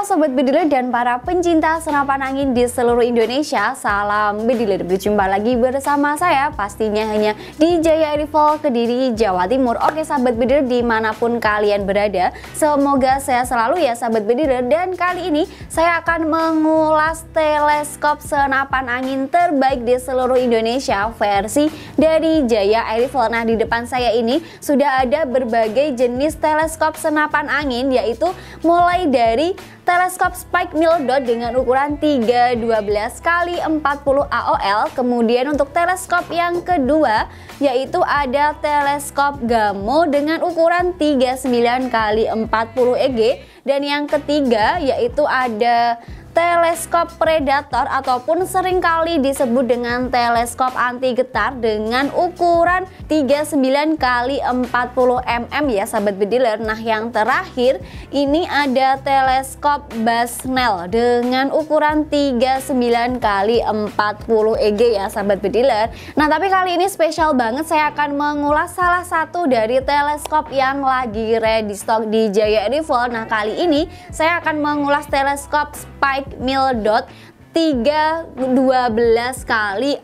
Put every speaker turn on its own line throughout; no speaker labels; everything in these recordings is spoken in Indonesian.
Halo Sobat Bediler dan para pencinta senapan angin di seluruh Indonesia. Salam Bediler, berjumpa lagi bersama saya pastinya hanya di Jaya Rifle Kediri, Jawa Timur. Oke Sobat Bediler, dimanapun kalian berada, semoga sehat selalu ya Sobat Bediler. Dan kali ini saya akan mengulas teleskop senapan angin terbaik di seluruh Indonesia versi dari Jaya Rifle. Nah, di depan saya ini sudah ada berbagai jenis teleskop senapan angin, yaitu mulai dari teleskop Spike Milldot dengan ukuran 312 x 40 AOL. Kemudian untuk teleskop yang kedua yaitu ada teleskop Gamo dengan ukuran 39 x 40 EG. Dan yang ketiga yaitu ada teleskop Predator ataupun seringkali disebut dengan teleskop anti getar dengan ukuran 39 x 40 mm ya Sahabat Bediler. Nah, yang terakhir ini ada teleskop Basnel dengan ukuran 39 x 40 EG ya Sahabat Bediler. Nah, tapi kali ini spesial banget, saya akan mengulas salah satu dari teleskop yang lagi ready stock di Jaya Rifle. Nah, kali ini saya akan mengulas teleskop Spike Milldot 312 x 40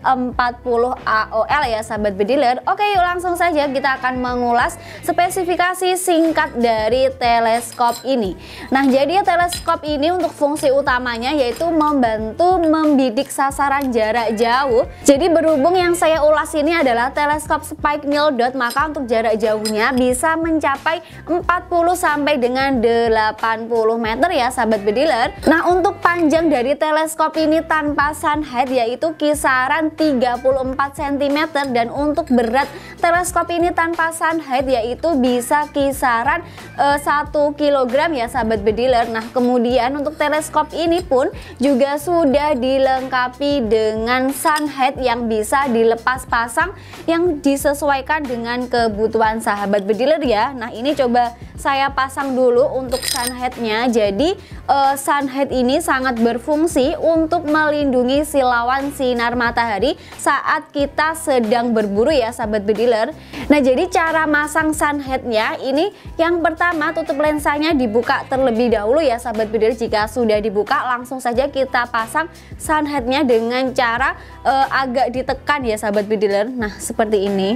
AOL ya Sahabat Bediler. Oke, yuk langsung saja kita akan mengulas spesifikasi singkat dari teleskop ini. Nah, jadi teleskop ini untuk fungsi utamanya yaitu membantu membidik sasaran jarak jauh. Jadi berhubung yang saya ulas ini adalah teleskop Spike Milldot, maka untuk jarak jauhnya bisa mencapai 40 sampai dengan 80 meter ya Sahabat Bediler. Nah, untuk panjang dari teleskop ini tanpa sunhead yaitu kisaran 34 cm, dan untuk berat teleskop ini tanpa sunhead yaitu bisa kisaran 1 kg ya Sahabat Bediler. Nah, kemudian untuk teleskop ini pun juga sudah dilengkapi dengan sunhead yang bisa dilepas pasang yang disesuaikan dengan kebutuhan Sahabat Bediler ya. Nah, ini coba saya pasang dulu untuk sunheadnya. Jadi sunhead ini sangat berfungsi untuk melindungi silauan sinar matahari saat kita sedang berburu ya Sahabat Bediler. Nah, jadi cara masang sunheadnya ini yang pertama tutup lensanya dibuka terlebih dahulu ya Sahabat Bediler. Jika sudah dibuka langsung saja kita pasang sunheadnya dengan cara agak ditekan ya Sahabat Bediler. Nah, seperti ini.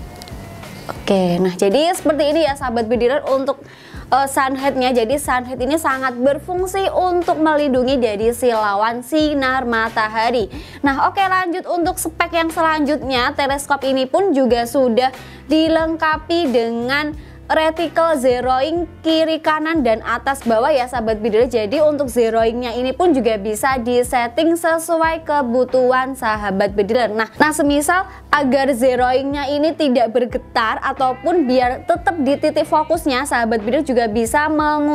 Oke, nah jadi seperti ini ya Sahabat Bediler untuk sunheadnya. Jadi sunhead ini sangat berfungsi untuk melindungi dari silauan sinar matahari. Nah, oke, lanjut untuk spek yang selanjutnya. Teleskop ini pun juga sudah dilengkapi dengan reticle zeroing kiri kanan dan atas bawah ya Sahabat Bediler. Jadi untuk zeroingnya ini pun juga bisa disetting sesuai kebutuhan Sahabat Bediler. Nah, semisal agar zeroingnya ini tidak bergetar ataupun biar tetap di titik fokusnya, Sahabat Bediler juga bisa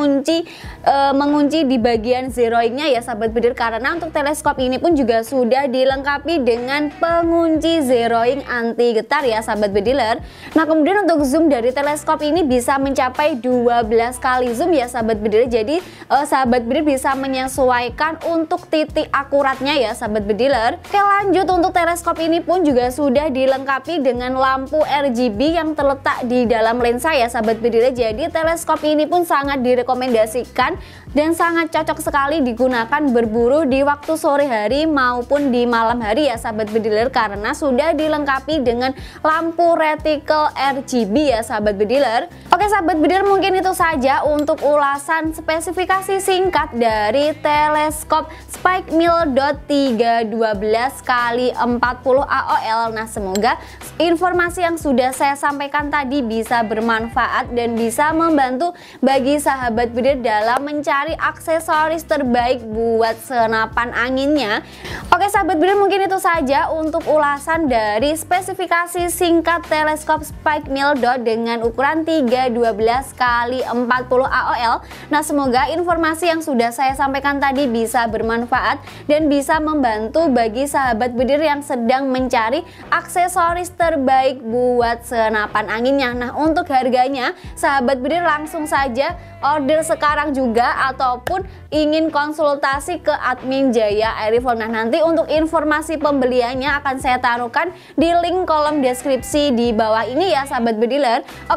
mengunci di bagian zeroingnya ya Sahabat Bediler, karena untuk teleskop ini pun juga sudah dilengkapi dengan pengunci zeroing anti getar ya Sahabat Bediler. Nah, kemudian untuk zoom dari teleskop ini bisa mencapai 12 kali zoom ya Sahabat Bediler. Jadi Sahabat Bediler bisa menyesuaikan untuk titik akuratnya ya Sahabat Bediler. Oke, lanjut untuk teleskop ini pun juga sudah dilengkapi dengan lampu RGB yang terletak di dalam lensa ya Sahabat Bediler. Jadi teleskop ini pun sangat direkomendasikan dan sangat cocok sekali digunakan berburu di waktu sore hari maupun di malam hari ya Sahabat Bediler, karena sudah dilengkapi dengan lampu reticle RGB ya Sahabat Bediler. Oke Sahabat Bediler, mungkin itu saja untuk ulasan spesifikasi singkat dari teleskop Spike Milldot 312 x 40 AOL. Nah, semoga informasi yang sudah saya sampaikan tadi bisa bermanfaat dan bisa membantu bagi Sahabat Bediler dalam mencari aksesoris terbaik buat senapan anginnya. Oke Sahabat Bediler, mungkin itu saja untuk ulasan dari spesifikasi singkat teleskop Spike Milldot dengan ukuran 312 x 40 AOL. Nah, semoga informasi yang sudah saya sampaikan tadi bisa bermanfaat dan bisa membantu bagi Sahabat Bediler yang sedang mencari aksesoris terbaik buat senapan anginnya. Nah, untuk harganya Sahabat Bediler langsung saja order sekarang juga ataupun ingin konsultasi ke admin Jaya Rifle. Nah, nanti untuk informasi pembeliannya akan saya taruhkan di link kolom deskripsi di bawah ini ya sahabat bediler. Oke sahabat bediler,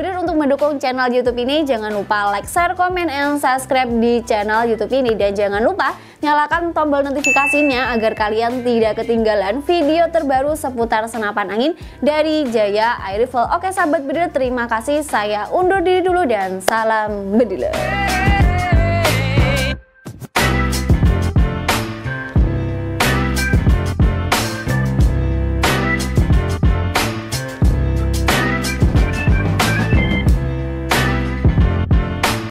Bediler untuk mendukung channel YouTube ini jangan lupa like, share, komen, and subscribe di channel YouTube ini. Dan jangan lupa nyalakan tombol notifikasinya agar kalian tidak ketinggalan video terbaru seputar senapan angin dari Jaya Air Rifle. Oke sahabat Bediler, terima kasih. Saya undur diri dulu dan salam Bediler.